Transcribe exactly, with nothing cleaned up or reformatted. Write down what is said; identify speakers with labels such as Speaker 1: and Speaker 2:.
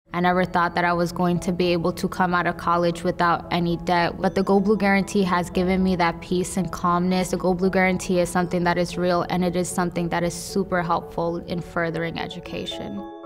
Speaker 1: I never thought that I was going to be able to come out of college without any debt, but the Go Blue Guarantee has given me that peace and calmness. The Go Blue Guarantee is something that is real, and it is something that is super helpful in furthering education.